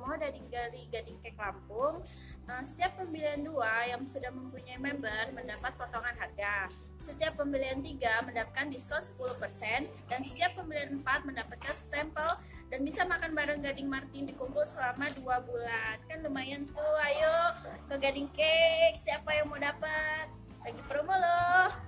promo dari Gading Cake Lampung. Setiap pembelian 2 yang sudah mempunyai member mendapat potongan harga. Setiap pembelian 3 mendapatkan diskon 10%, dan setiap pembelian 4 mendapatkan stempel dan bisa makan bareng Gading Martin di Kumpul selama 2 bulan. Kan lumayan tuh, ayo ke Gading Cake, siapa yang mau dapat? Lagi promo loh.